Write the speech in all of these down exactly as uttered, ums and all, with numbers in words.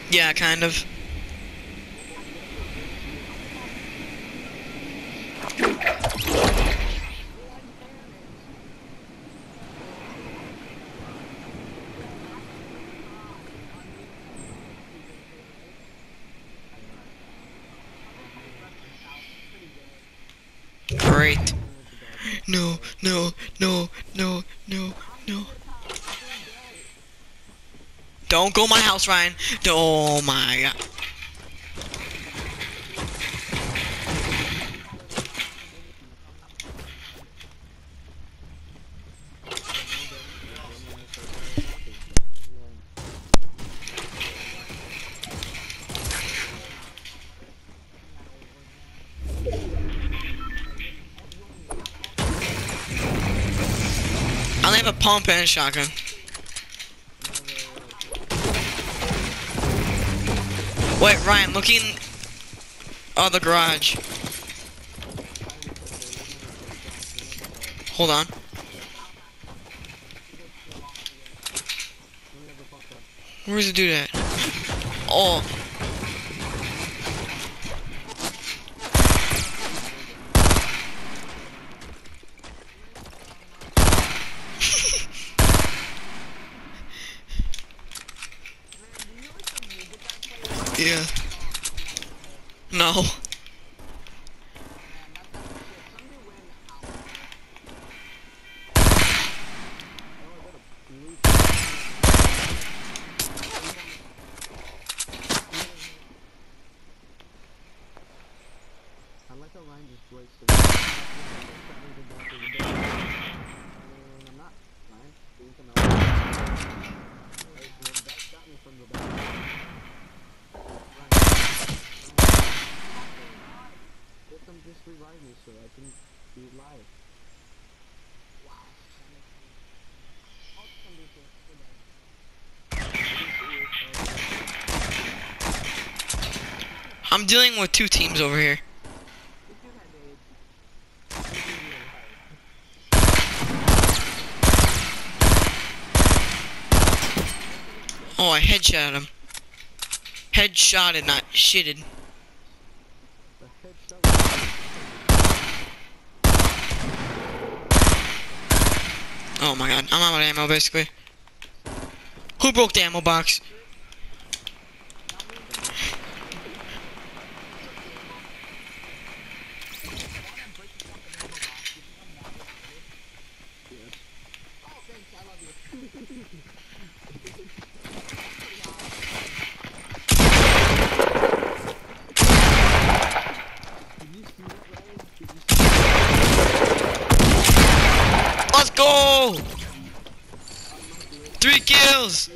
Yeah, kind of. Great. No, no, no, no, no, no. Don't go my house, Ryan. Oh my god. I only have a pump and a shotgun. Wait, Ryan, looking. Oh, the garage. Hold on. Where's the dude at? Oh. Yeah. No. I'm dealing with two teams over here. Oh, I headshot him. Headshotted, not shitted. Oh my god, I'm out of ammo basically. Who broke the ammo box? Let's go! Three kills!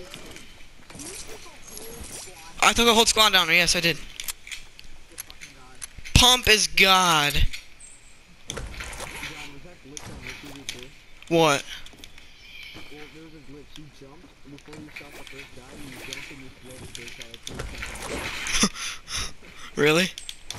I took a whole squad down. Yes, I did. Pump is God. What? Really?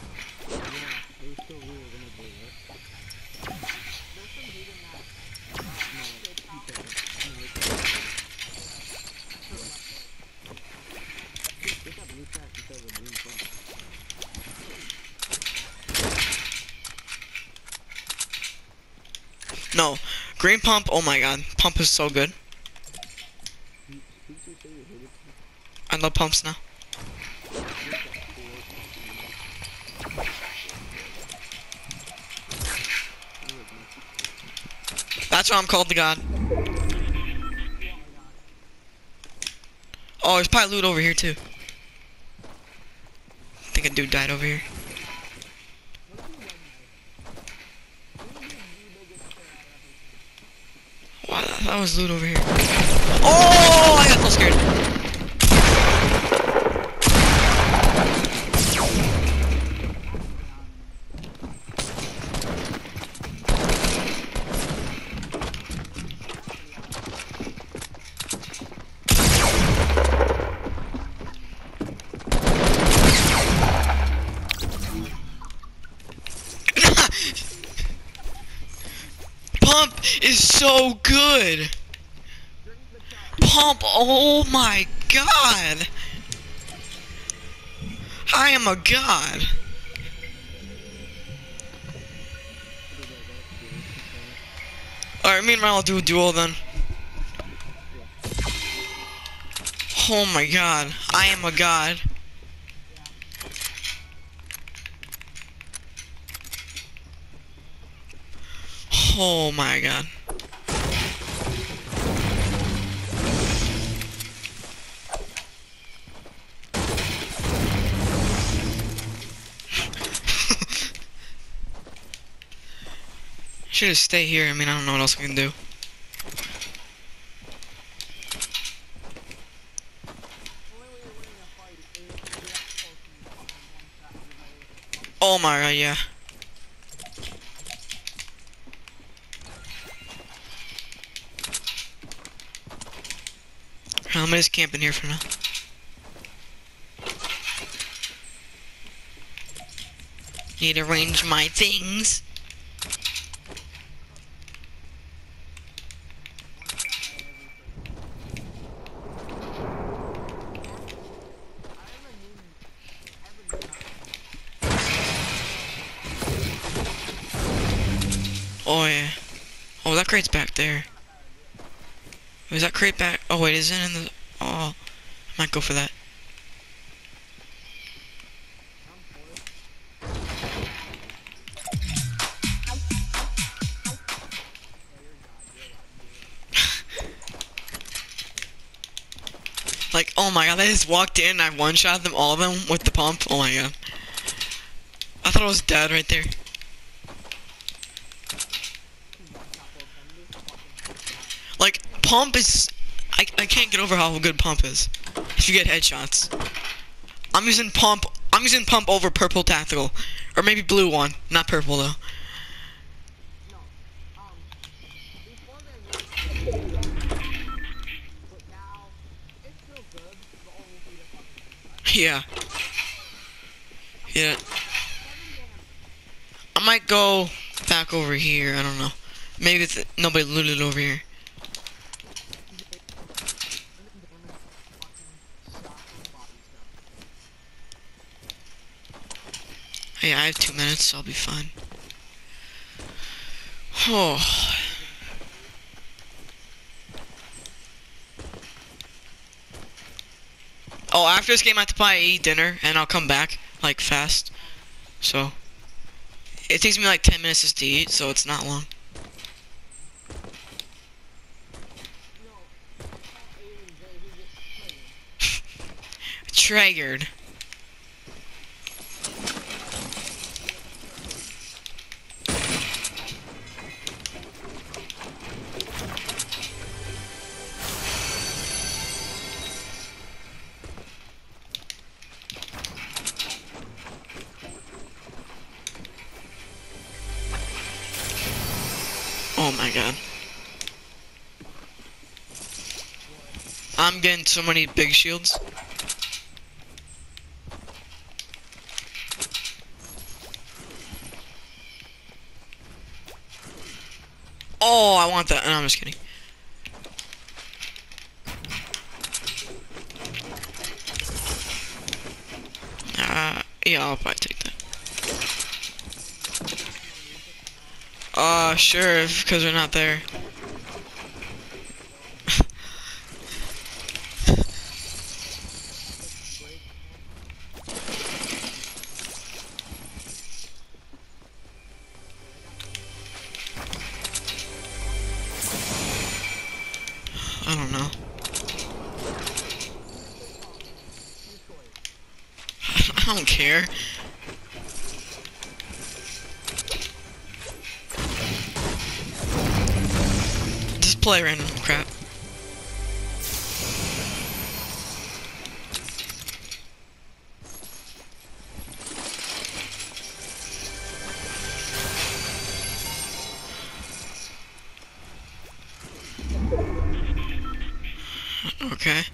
No. Green pump, oh my god. Pump is so good. I love pumps now. That's why I'm called the god. Oh, there's probably loot over here too. I think a dude died over here. Wow, that was loot over here. Oh, I got so scared. Pump is so good. Pump, oh my god. I am a god. Alright, me and Ryan will do a duel then. Oh my god. I am a god. Oh my god. Should just stay here. I mean, I don't know what else we can do. Oh my god, yeah. I'm just camping here for now. Need to arrange my things. Oh yeah. Oh, that crate's back there. Is that crate back? Oh wait, is it in the? Oh, I might go for that. Like, oh my god, I just walked in and I one-shot them, all of them, with the pump. Oh my god. I thought I was dead right there. Like, pump is... I, I can't get over how good pump is. If you get headshots. I'm using pump... I'm using pump over purple tactical. Or maybe blue one. Not purple, though. Yeah. Yeah. I might go back over here. I don't know. Maybe it's, nobody looted over here. Hey, I have two minutes, so I'll be fine. Oh. Oh, after this game, I have to probably eat dinner, and I'll come back, like, fast. So, it takes me like ten minutes just to eat, so it's not long. Triggered. Oh my god. I'm getting so many big shields. Oh, I want that. No, I'm just kidding. Uh, yeah, I'll probably take that. Uh, sure, because we're not there. I don't know. I don't care. Just play random crap. Okay.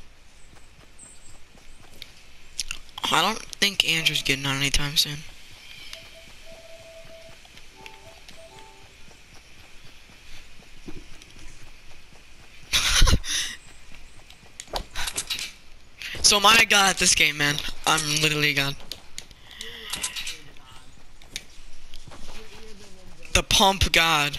I don't think Andrew's getting on anytime soon. So am I a god at this game, man. I'm literally a god. The pump god.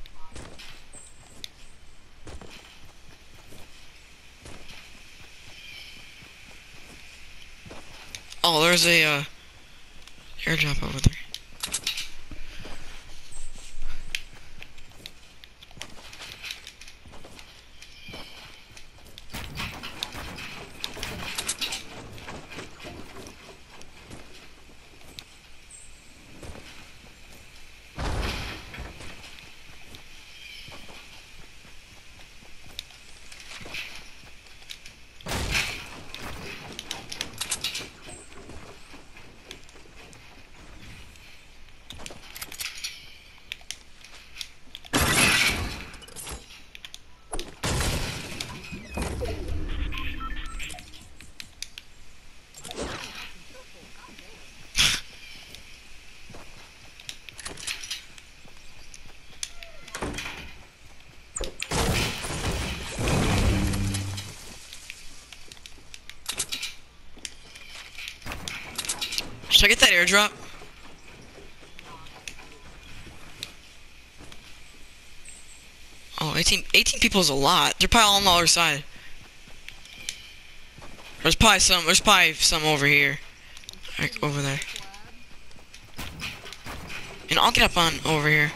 Oh, there's a uh, airdrop over there. Should I get that airdrop? Oh, eighteen, eighteen people is a lot. They're probably all on the other side. There's probably some, there's probably some over here. Like, over there. And I'll get up on over here.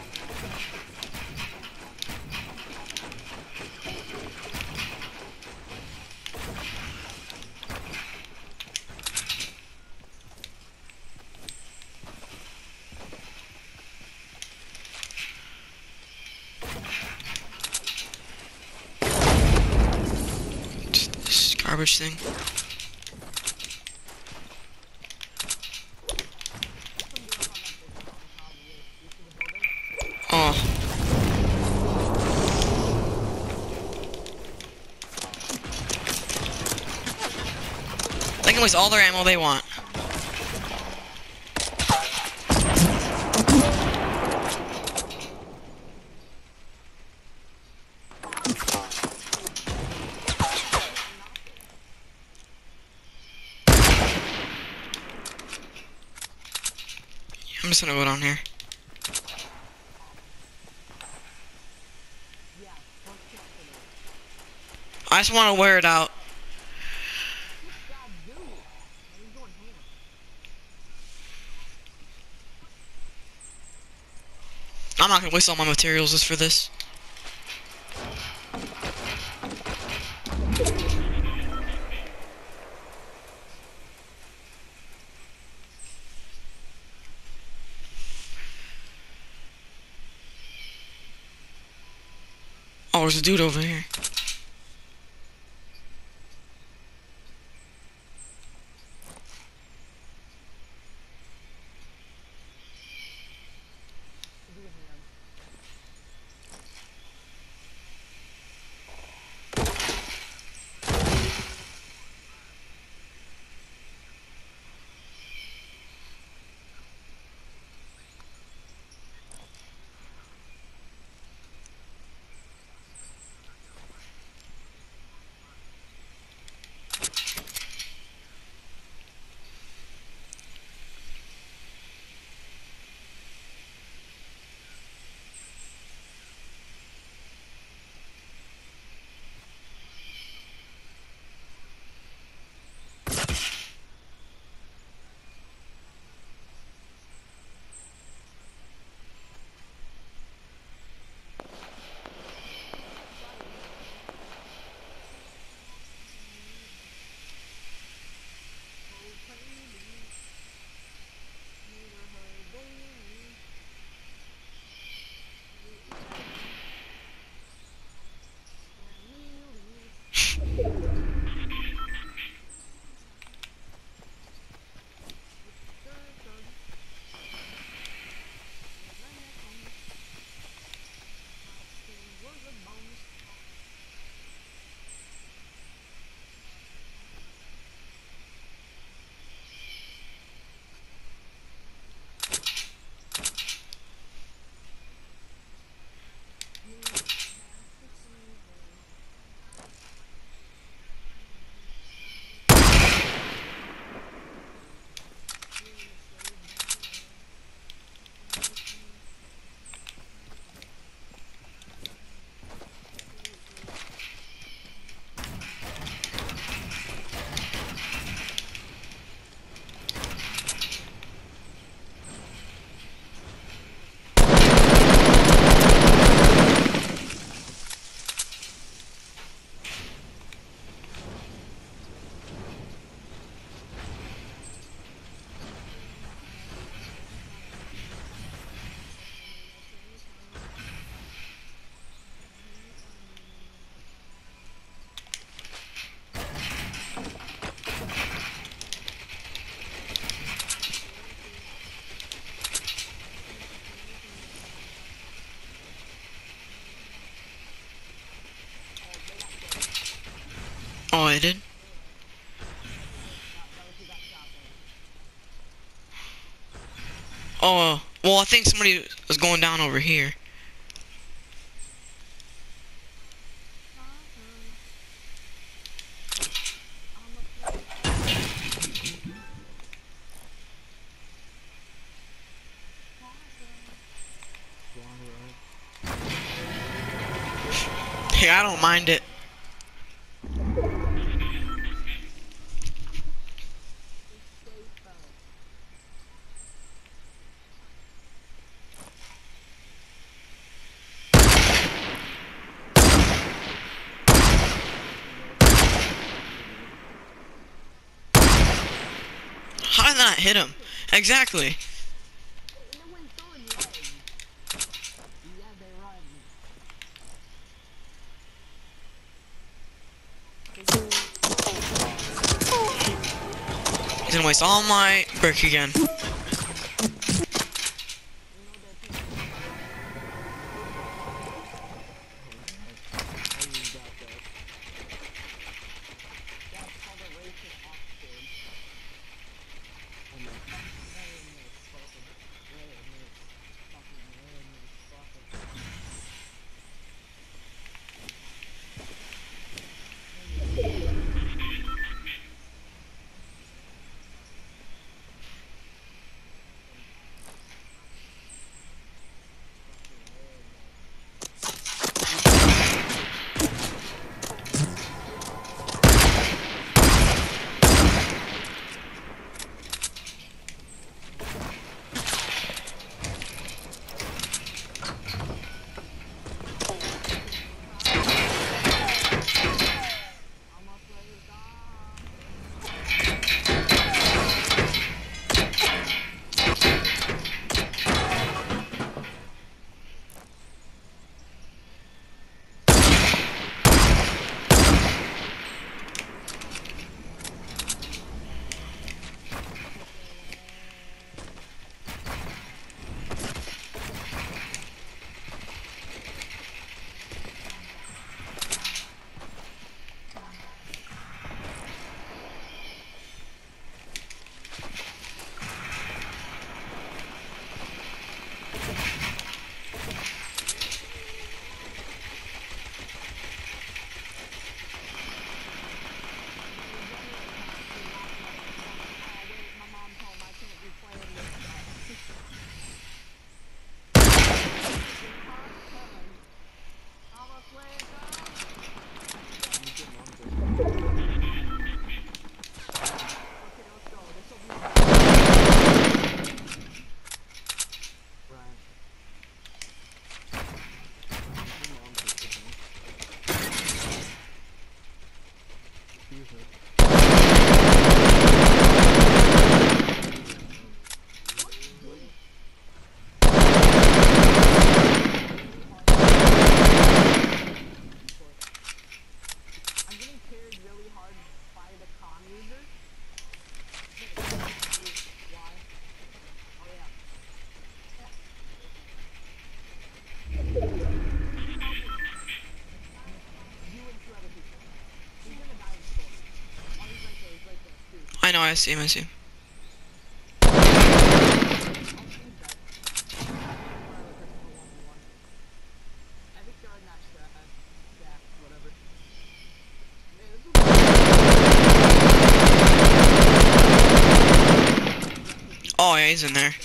This garbage thing. Oh. They can waste all their ammo they want. I'm just gonna go down here. I just want to wear it out. I'm not gonna waste all my materials just for this. Oh, there's a dude over here. Oh, I did? Oh, well, I think somebody was going down over here. Hey, I don't mind it. How did that not hit him? Exactly. He's gonna waste all my brick again. I know, I see him, I see him. Oh yeah, he's in there.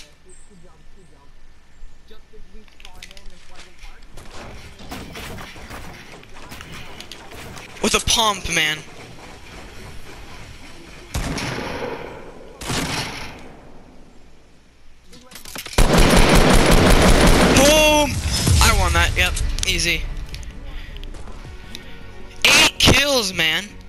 With a pump, man. Boom! I won that, yep, easy. Eight kills, man.